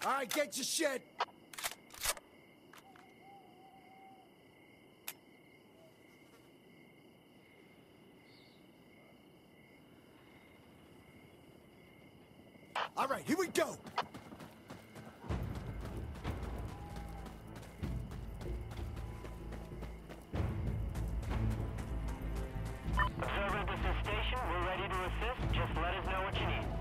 All right, get your shit. All right, here we go. Observer, this is Station. We're ready to assist. Just let us know what you need.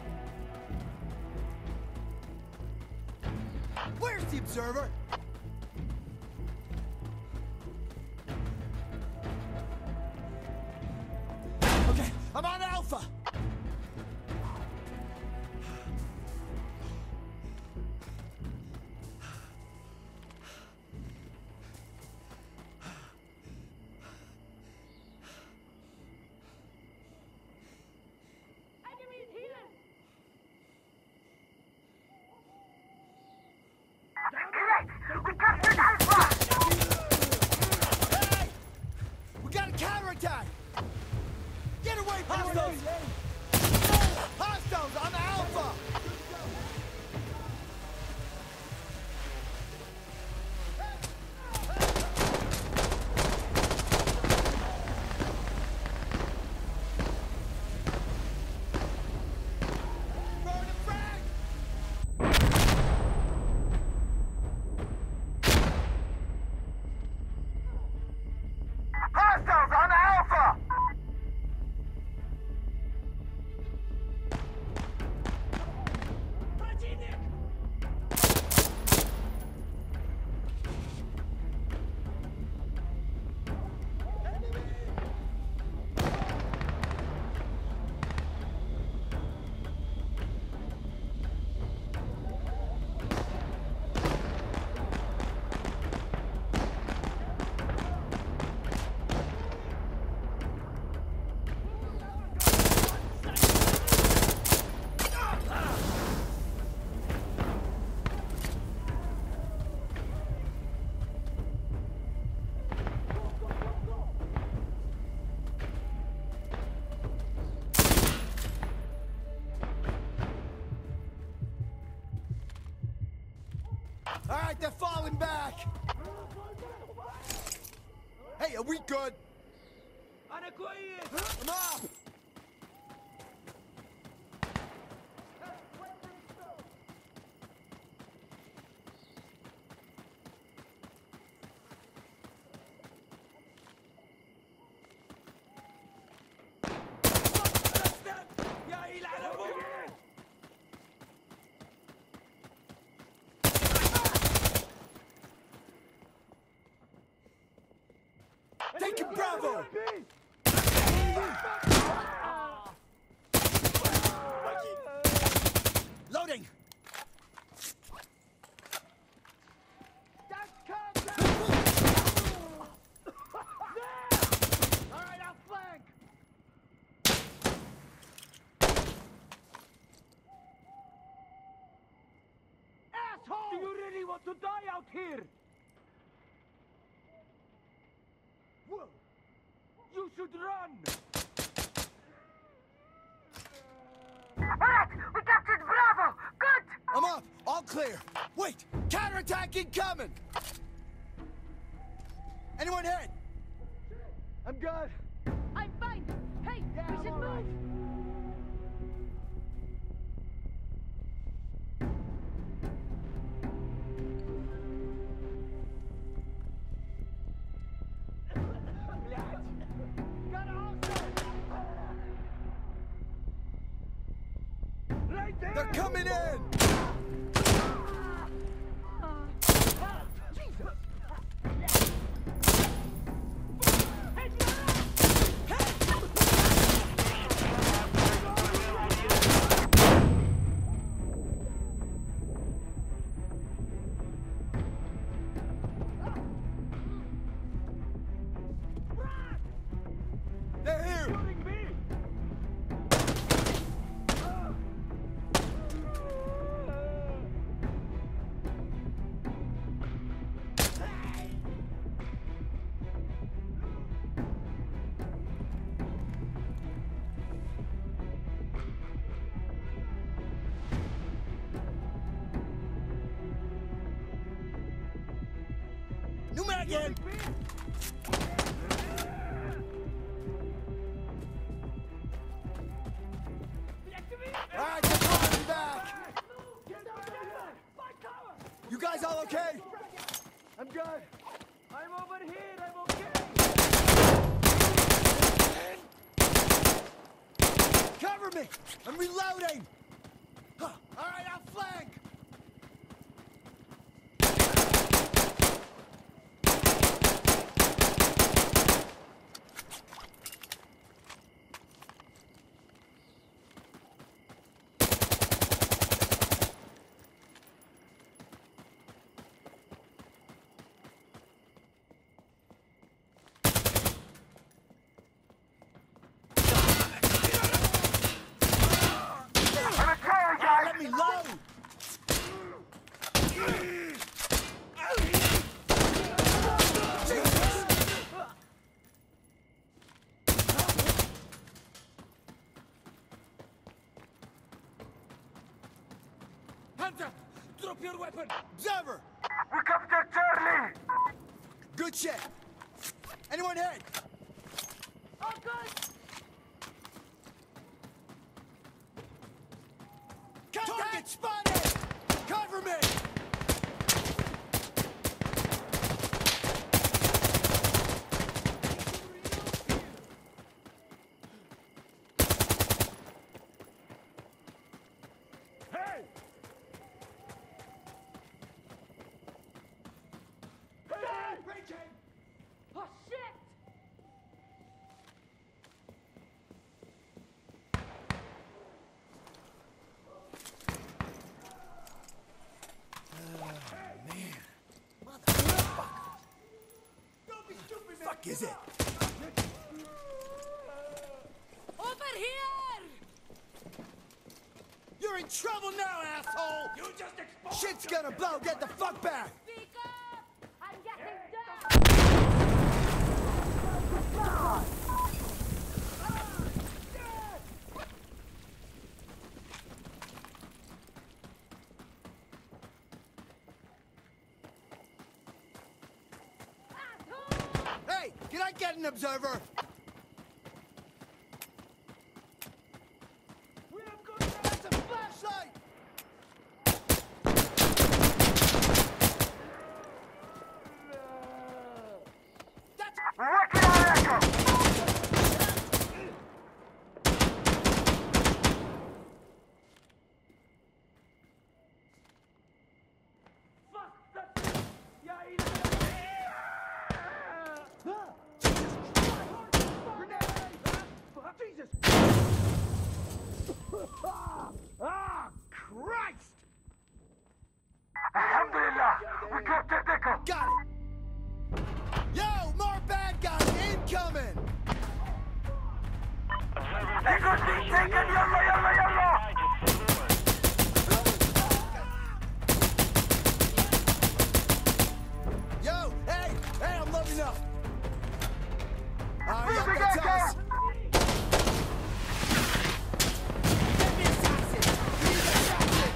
Where's the observer? Okay, I'm on Alpha. We captured Alpha! Hey! We got a counterattack! Get away, hostiles! Hostiles on Alpha! Throwing a frag! Hostiles on Alpha! All right, they're falling back. Hey, are we good? I'm up. Taking Bravo! Loading! Alright, I'll flank! Asshole! Do you really want to die out here? You should run! Alright, we captured Bravo! Good! I'm up! All clear! Wait! Counterattack incoming! Anyone hit? I'm good. I'm fine. Hey, we should move. Right there! They're coming in! They're here! Shooting me! New mag in! Alright, get calling back! You guys all okay? I'm good. I'm over here. I'm okay. Cover me! I'm reloading! Huh. Alright, I'll flank! Let me load! Hunter! Drop your weapon! Observer! We captured Charlie! Good shit! Anyone hit? Oh, good. Target spotted! Cover me! Hey! Oh, shit. Fuck is it? Over here. You're in trouble now, asshole! You just exposed. Shit's gonna blow! Get the fuck back! Speak up. I'm getting down. Hey, can I get an observer? That's a flashlight! That's... Working on Echo! Fuck! That's it! Yeah, he's Jesus! Ah! Christ! Alhamdulillah! We captured Echo! Got it! Yo, more bad guys incoming! Echo's being taken! Yalla, yalla, yalla! Yo, hey, I'm loading up! Alright, Moving that's Echo! us! Get me assassin! We need assassin!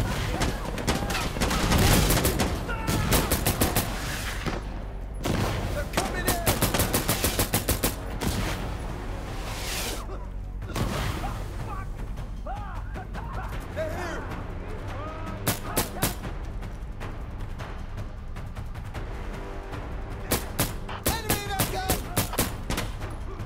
They're coming in! They're here! Enemy in our gun!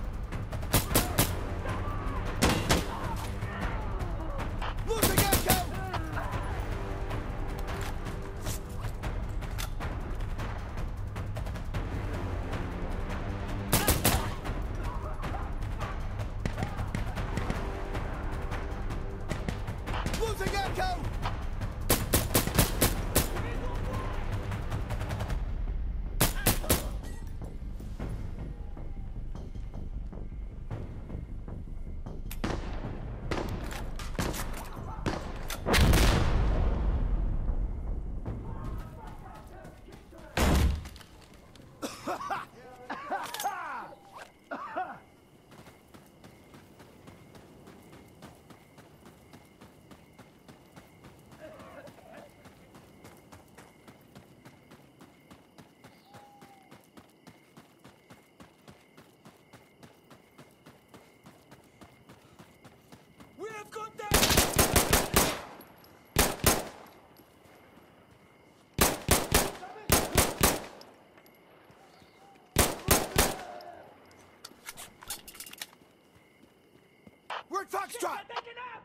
Report Foxtrot! Taken out!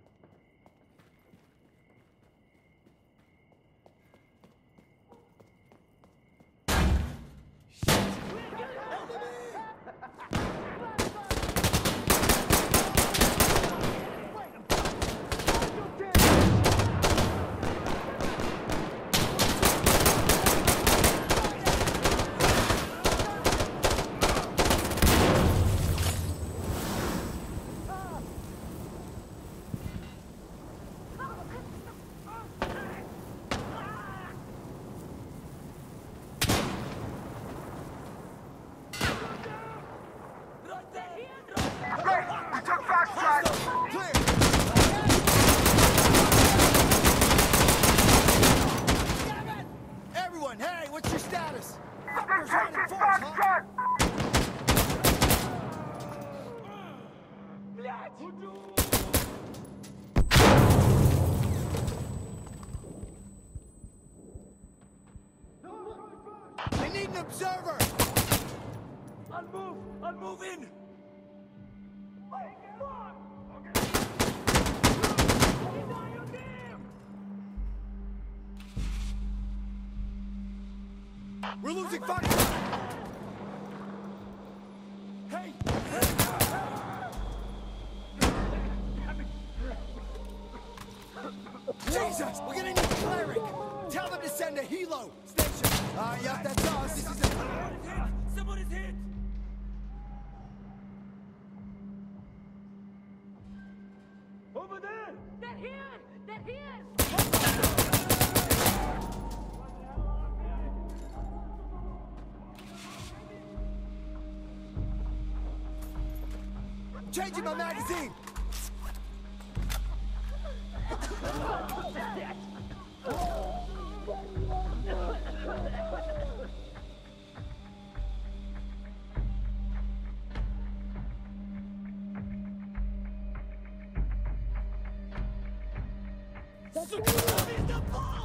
Great! We took Foxtrot! Clear! Everyone, hey, what's your status? They're Trying to taking force, huh? Foxtrot! I need an observer! I'll move in! We're losing Foxtrot! Hey! Jesus! We're gonna need cleric! Tell them to send a helo! Station! Yep, that's us. This is a... Somebody's hit! Over there! They're here! They're here! Changing my magazine! Is the boss!